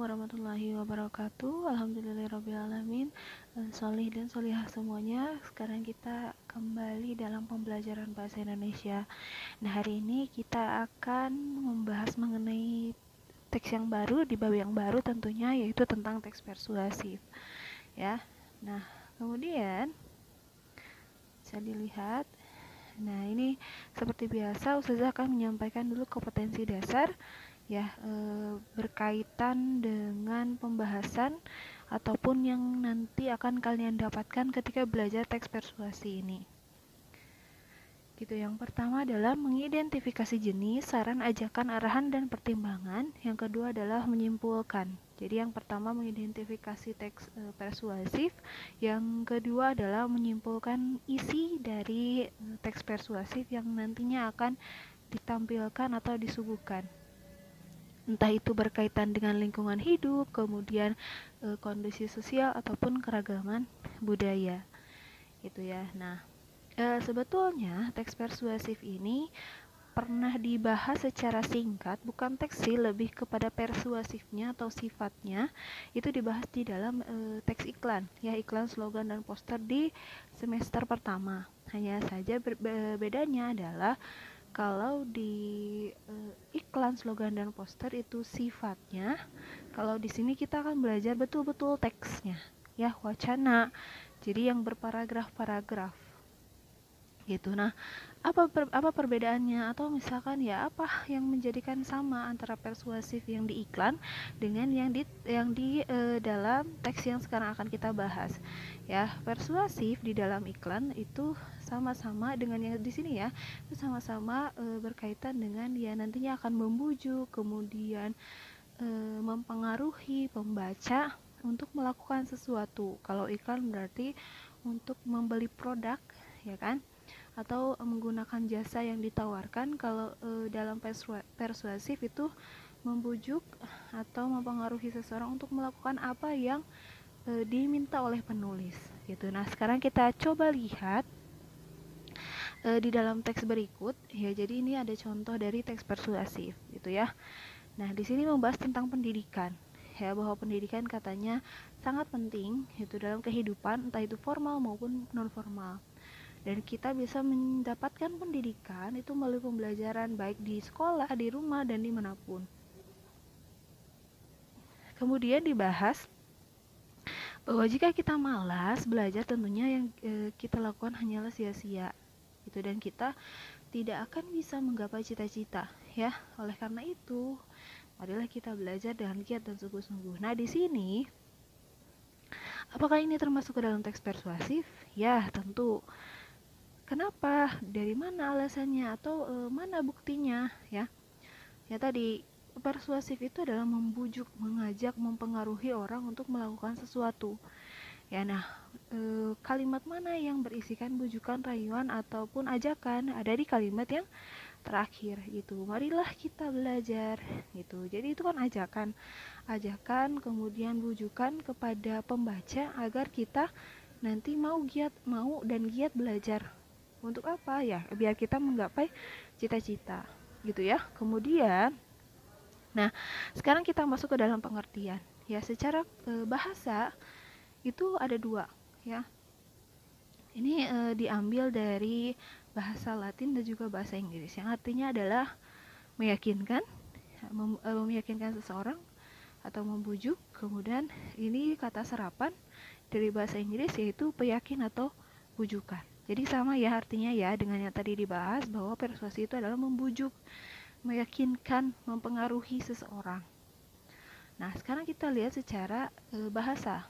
warahmatullahi wabarakatuh. Alhamdulillahirrabbilalamin. Sholih dan sholihah semuanya. Sekarang kita kembali dalam pembelajaran bahasa Indonesia. Nah, hari ini kita akan membahas mengenai teks yang baru di bab yang baru tentunya, yaitu tentang teks persuasif. Ya. Nah, kemudian bisa dilihat. Nah, ini seperti biasa Ustazah akan menyampaikan dulu kompetensi dasar ya, berkaitan dengan pembahasan ataupun yang nanti akan kalian dapatkan ketika belajar teks persuasi ini. Gitu, yang pertama adalah mengidentifikasi jenis, saran, ajakan, arahan, dan pertimbangan. Yang kedua adalah menyimpulkan. Jadi yang pertama mengidentifikasi teks persuasif, yang kedua adalah menyimpulkan isi dari teks persuasif yang nantinya akan ditampilkan atau disuguhkan. Entah itu berkaitan dengan lingkungan hidup, kemudian kondisi sosial ataupun keragaman budaya. Gitu ya. Nah, sebetulnya teks persuasif ini pernah dibahas secara singkat, bukan teks sih, lebih kepada persuasifnya atau sifatnya. Itu dibahas di dalam teks iklan, ya, iklan, slogan, dan poster di semester pertama. Hanya saja bedanya adalah kalau di iklan, slogan, dan poster itu sifatnya, kalau di sini kita akan belajar betul-betul teksnya, ya, wacana. Jadi yang berparagraf-paragraf gitu. Nah, apa perbedaannya, atau misalkan ya apa yang menjadikan sama antara persuasif yang di iklan dengan yang di dalam teks yang sekarang akan kita bahas. Ya, persuasif di dalam iklan itu sama-sama dengan yang di sini ya, itu sama-sama berkaitan dengan ya nantinya akan membujuk, kemudian mempengaruhi pembaca untuk melakukan sesuatu. Kalau iklan berarti untuk membeli produk, ya kan? Atau menggunakan jasa yang ditawarkan. Kalau dalam persuasif itu membujuk atau mempengaruhi seseorang untuk melakukan apa yang diminta oleh penulis gitu. Nah, sekarang kita coba lihat di dalam teks berikut ya. Jadi ini ada contoh dari teks persuasif gitu ya. Nah, di sini membahas tentang pendidikan ya, bahwa pendidikan katanya sangat penting itu dalam kehidupan, entah itu formal maupun non formal. Dan kita bisa mendapatkan pendidikan itu melalui pembelajaran baik di sekolah, di rumah, dan dimanapun. Kemudian dibahas bahwa jika kita malas belajar, tentunya yang kita lakukan hanyalah sia-sia gitu, dan kita tidak akan bisa menggapai cita-cita ya. Oleh karena itu, marilah kita belajar dengan giat dan sungguh-sungguh. Nah, di sini apakah ini termasuk ke dalam teks persuasif? Ya, tentu. Kenapa? Dari mana alasannya? Atau mana buktinya? Ya, ya tadi persuasif itu adalah membujuk, mengajak, mempengaruhi orang untuk melakukan sesuatu. Ya, nah kalimat mana yang berisikan bujukan, rayuan, ataupun ajakan? Ada di kalimat yang terakhir gitu. Marilah kita belajar gitu. Jadi itu kan ajakan, kemudian bujukan kepada pembaca agar kita nanti mau dan giat belajar. Untuk apa ya? Biar kita menggapai cita-cita gitu ya. Kemudian nah, sekarang kita masuk ke dalam pengertian. Ya, secara bahasa itu ada dua ya. Ini diambil dari bahasa Latin dan juga bahasa Inggris, yang artinya adalah meyakinkan, meyakinkan seseorang atau membujuk. Kemudian ini kata serapan dari bahasa Inggris yaitu peyakin atau bujukan. Jadi sama ya artinya ya dengan yang tadi dibahas, bahwa persuasi itu adalah membujuk, meyakinkan, mempengaruhi seseorang. Nah, sekarang kita lihat secara bahasa.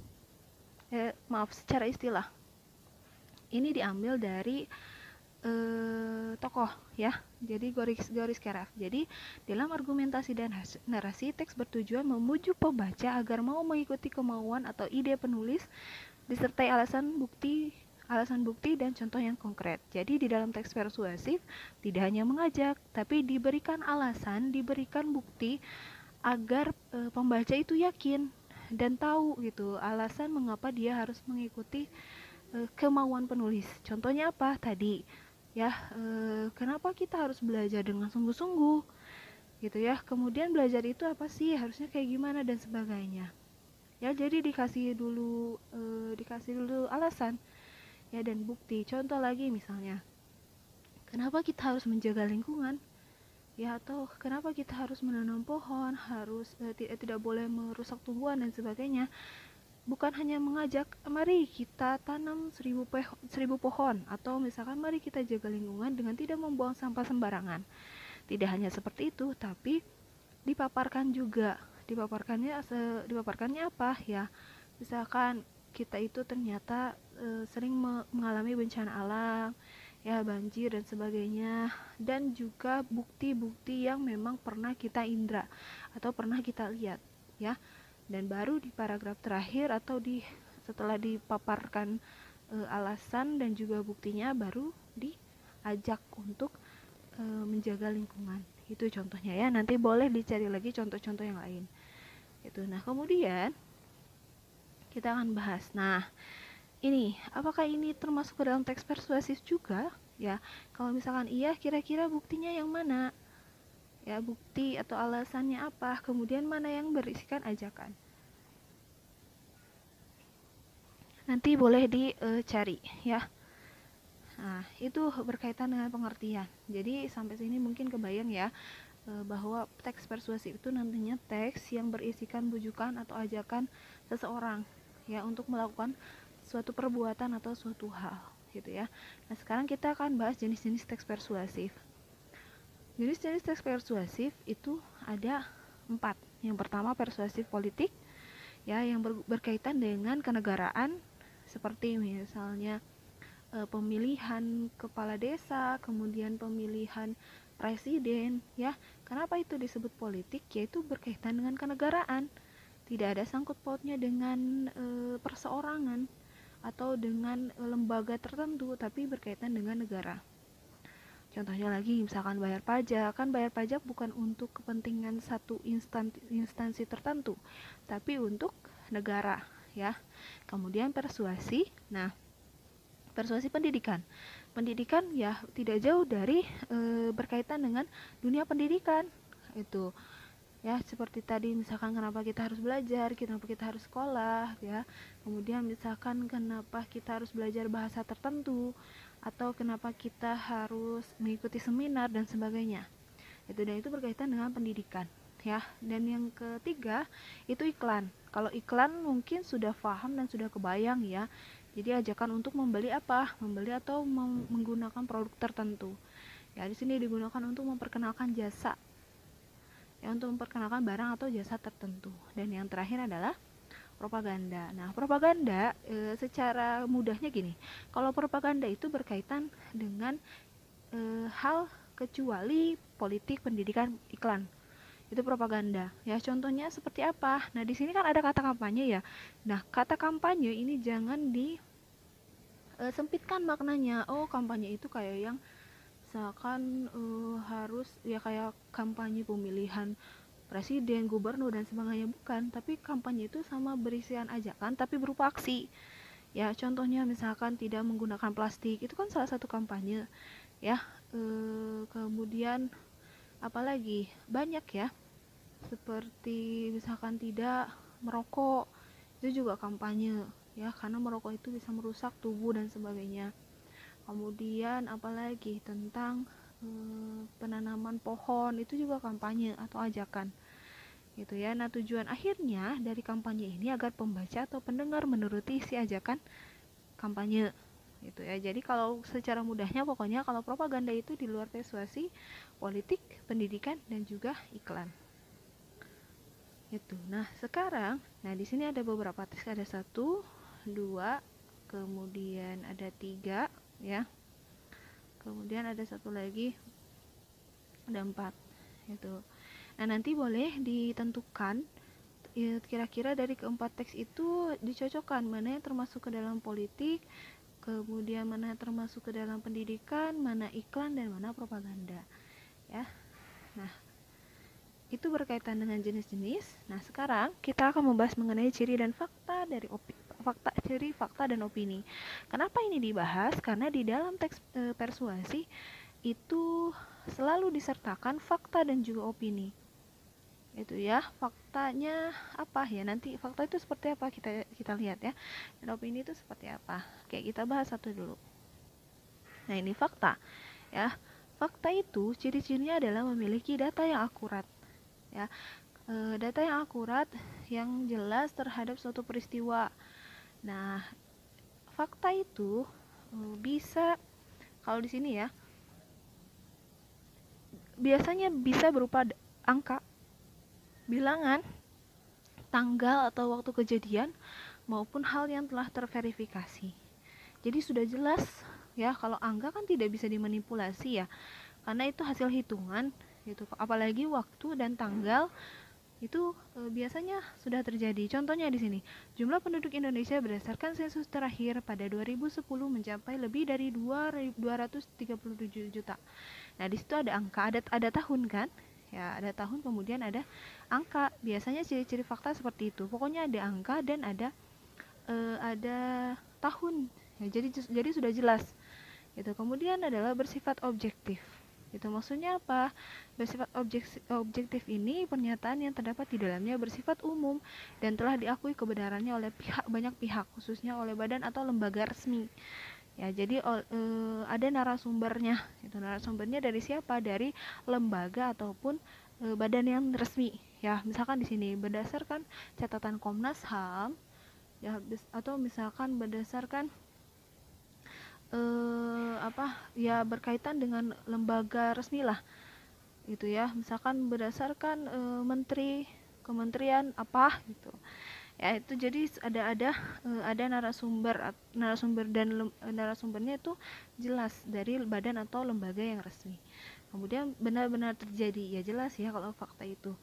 Secara istilah. Ini diambil dari tokoh ya. Jadi garis keraf. Jadi dalam argumentasi dan narasi, teks bertujuan membujuk pembaca agar mau mengikuti kemauan atau ide penulis disertai alasan bukti dan contoh yang konkret. Jadi di dalam teks persuasif tidak hanya mengajak, tapi diberikan alasan, diberikan bukti agar pembaca itu yakin dan tahu gitu alasan mengapa dia harus mengikuti kemauan penulis. Contohnya apa tadi? Ya, kenapa kita harus belajar dengan sungguh-sungguh? gitu ya. Kemudian belajar itu apa sih, harusnya kayak gimana dan sebagainya. Ya, jadi dikasih dulu alasan ya dan bukti. Contoh lagi misalnya, kenapa kita harus menjaga lingkungan? Ya, atau kenapa kita harus menanam pohon, harus tidak boleh merusak tumbuhan dan sebagainya. Bukan hanya mengajak mari kita tanam 1000 pohon, atau misalkan mari kita jaga lingkungan dengan tidak membuang sampah sembarangan. Tidak hanya seperti itu, tapi dipaparkan juga. Dipaparkannya apa ya, misalkan kita itu ternyata sering mengalami bencana alam, ya banjir dan sebagainya, dan juga bukti-bukti yang memang pernah kita indra atau pernah kita lihat ya. Dan baru di paragraf terakhir atau setelah dipaparkan alasan dan juga buktinya, baru diajak untuk menjaga lingkungan. Itu contohnya ya. Nanti boleh dicari lagi contoh-contoh yang lain. Itu. Nah, kemudian kita akan bahas. Nah, ini apakah ini termasuk ke dalam teks persuasif juga? Ya, kalau misalkan iya, kira-kira buktinya yang mana? Ya, bukti atau alasannya apa? Kemudian mana yang berisikan ajakan? Nanti boleh dicari ya. Nah, itu berkaitan dengan pengertian. Jadi sampai sini mungkin kebayang ya, bahwa teks persuasif itu nantinya teks yang berisikan bujukan atau ajakan seseorang ya untuk melakukan suatu perbuatan atau suatu hal gitu ya. Nah, sekarang kita akan bahas jenis-jenis teks persuasif. Jenis-jenis teks persuasif itu ada 4. Yang pertama persuasif politik ya, yang berkaitan dengan kenegaraan, seperti misalnya pemilihan kepala desa, kemudian pemilihan presiden ya. Kenapa itu disebut politik? Yaitu berkaitan dengan kenegaraan. Tidak ada sangkut pautnya dengan perseorangan atau dengan lembaga tertentu, tapi berkaitan dengan negara. Contohnya lagi, misalkan bayar pajak. Kan bayar pajak bukan untuk kepentingan satu instansi tertentu, tapi untuk negara ya. Kemudian persuasi. Nah, persuasi pendidikan. Pendidikan ya tidak jauh dari berkaitan dengan dunia pendidikan. Itu ya, seperti tadi misalkan kenapa kita harus belajar, kenapa kita harus sekolah ya. Kemudian misalkan kenapa kita harus belajar bahasa tertentu, atau kenapa kita harus mengikuti seminar dan sebagainya. Dan itu berkaitan dengan pendidikan ya. Dan yang ketiga itu iklan. Kalau iklan mungkin sudah paham dan sudah kebayang ya. Jadi ajakan untuk membeli apa? Membeli atau menggunakan produk tertentu. Ya, di sini digunakan untuk memperkenalkan jasa. Ya, untuk memperkenalkan barang atau jasa tertentu. Dan yang terakhir adalah propaganda. Nah, propaganda secara mudahnya gini. Kalau propaganda itu berkaitan dengan hal kecuali politik, pendidikan, iklan. Itu propaganda. Ya, contohnya seperti apa? Nah, di sini kan ada kata kampanye ya. Nah, kata kampanye ini jangan sempitkan maknanya. Oh, kampanye itu kayak yang misalkan harus ya kayak kampanye pemilihan presiden, gubernur dan sebagainya, bukan. Tapi kampanye itu sama berisian ajakan tapi berupa aksi. Ya, contohnya misalkan tidak menggunakan plastik, itu kan salah satu kampanye. Ya, kemudian apalagi banyak ya, seperti misalkan tidak merokok, itu juga kampanye ya, karena merokok itu bisa merusak tubuh dan sebagainya. Kemudian apalagi tentang penanaman pohon, itu juga kampanye atau ajakan gitu ya. Nah, tujuan akhirnya dari kampanye ini agar pembaca atau pendengar menuruti isi ajakan kampanye gitu ya. Jadi kalau secara mudahnya pokoknya kalau propaganda itu di luar persuasi, politik, pendidikan dan juga iklan. Itu. Nah, sekarang di sini ada beberapa teks, ada 1, 2, kemudian ada 3 ya. Kemudian ada satu lagi, ada 4 gitu. Nah, nanti boleh ditentukan ya, kira-kira dari keempat teks itu dicocokkan mana yang termasuk ke dalam politik, kemudian mana yang termasuk ke dalam pendidikan, mana iklan dan mana propaganda ya. Nah, itu berkaitan dengan jenis-jenis. Nah, sekarang kita akan membahas mengenai ciri dan fakta dari ciri, fakta dan opini. Kenapa ini dibahas? Karena di dalam teks persuasi itu selalu disertakan fakta dan juga opini. Itu ya, faktanya apa ya, nanti fakta itu seperti apa kita lihat ya, dan opini itu seperti apa. Oke, kita bahas satu dulu. Nah, ini fakta ya. Fakta itu ciri-cirinya adalah memiliki data yang akurat ya. Data yang akurat yang jelas terhadap suatu peristiwa. Nah, fakta itu bisa, kalau di sini ya, biasanya bisa berupa angka, bilangan, tanggal atau waktu kejadian, maupun hal yang telah terverifikasi. Jadi sudah jelas ya, kalau angka kan tidak bisa dimanipulasi ya, karena itu hasil hitungan gitu. Apalagi waktu dan tanggal itu biasanya sudah terjadi. Contohnya di sini, jumlah penduduk Indonesia berdasarkan sensus terakhir pada 2010 mencapai lebih dari 237 juta. Nah, di situ ada angka, ada tahun kan? Ya, ada tahun, kemudian ada angka. Biasanya ciri-ciri fakta seperti itu. Pokoknya ada angka dan ada tahun. Ya, jadi sudah jelas. Itu kemudian adalah bersifat objektif. Itu maksudnya apa? Bersifat objektif ini pernyataan yang terdapat di dalamnya bersifat umum dan telah diakui kebenarannya oleh banyak pihak, khususnya oleh badan atau lembaga resmi. Ya, jadi ada narasumbernya. Itu narasumbernya dari siapa? Dari lembaga ataupun badan yang resmi. Ya, misalkan di sini berdasarkan catatan Komnas HAM, ya, atau misalkan berdasarkan ya berkaitan dengan lembaga resmi lah, gitu ya. Misalkan berdasarkan kementerian apa gitu. Ya, itu jadi ada narasumber dan narasumbernya itu jelas dari badan atau lembaga yang resmi. Kemudian benar-benar terjadi, ya jelas ya kalau fakta itu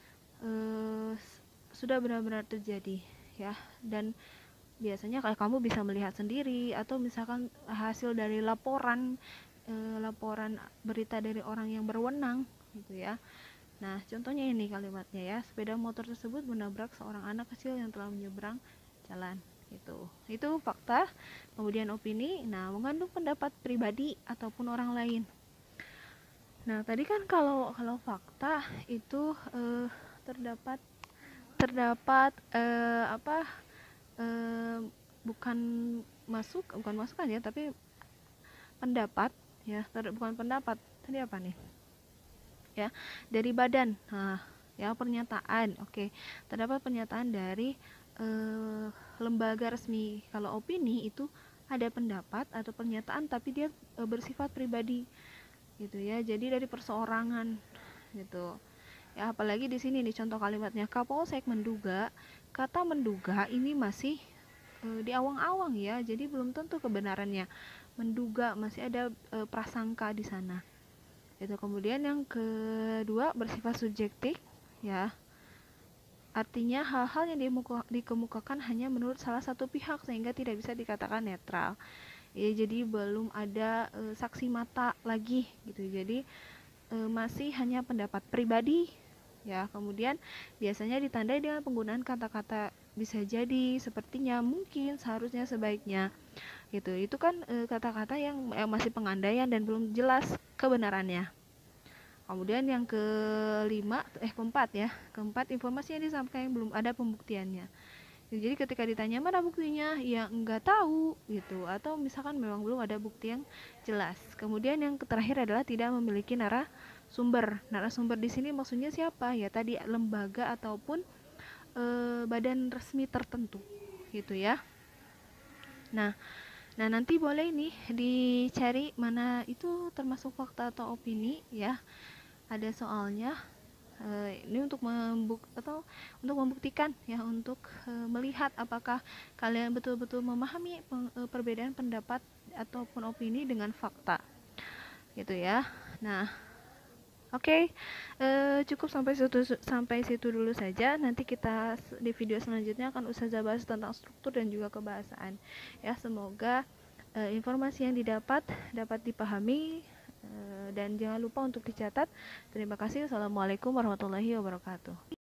sudah benar-benar terjadi ya. Dan biasanya kayak kamu bisa melihat sendiri, atau misalkan hasil dari laporan berita dari orang yang berwenang gitu ya. Nah, contohnya ini kalimatnya ya, sepeda motor tersebut menabrak seorang anak kecil yang telah menyeberang jalan gitu. Itu fakta. Kemudian opini, nah, mengandung pendapat pribadi ataupun orang lain. Nah, tadi kan kalau fakta itu terdapat bukan masukan ya, tapi pendapat ya, bukan pendapat, tadi apa nih ya, dari badan. Nah, ya, pernyataan. Oke, terdapat pernyataan dari lembaga resmi. Kalau opini itu ada pendapat atau pernyataan tapi dia bersifat pribadi gitu ya, jadi dari perseorangan gitu ya. Apalagi di sini nih contoh kalimatnya, Kapolsek menduga. Kata menduga ini masih di awang-awang ya, jadi belum tentu kebenarannya. Menduga, masih ada prasangka di sana. Itu. Kemudian yang kedua bersifat subjektif ya. Artinya hal-hal yang dikemukakan hanya menurut salah satu pihak sehingga tidak bisa dikatakan netral. Ya, jadi belum ada saksi mata lagi gitu. Jadi masih hanya pendapat pribadi ya. Kemudian biasanya ditandai dengan penggunaan kata-kata bisa jadi, sepertinya, mungkin, seharusnya, sebaiknya gitu. Itu kan kata-kata yang masih pengandaian dan belum jelas kebenarannya. Kemudian yang keempat, informasi yang disampaikan yang belum ada pembuktiannya. Jadi ketika ditanya mana buktinya, ya enggak tahu gitu, atau misalkan memang belum ada bukti yang jelas. Kemudian yang terakhir adalah tidak memiliki narasumber. Narasumber di sini maksudnya siapa? Ya tadi lembaga ataupun badan resmi tertentu gitu ya. Nah, nanti boleh nih dicari mana itu termasuk fakta atau opini ya. Ada soalnya. Ini untuk membuktikan ya, untuk melihat apakah kalian betul-betul memahami perbedaan pendapat ataupun opini dengan fakta gitu ya. Nah, oke, cukup sampai situ dulu saja. Nanti kita di video selanjutnya akan Ustazah bahas tentang struktur dan juga kebahasaan ya. Semoga informasi yang dapat dipahami dan jangan lupa untuk dicatat. Terima kasih. Assalamualaikum warahmatullahi wabarakatuh.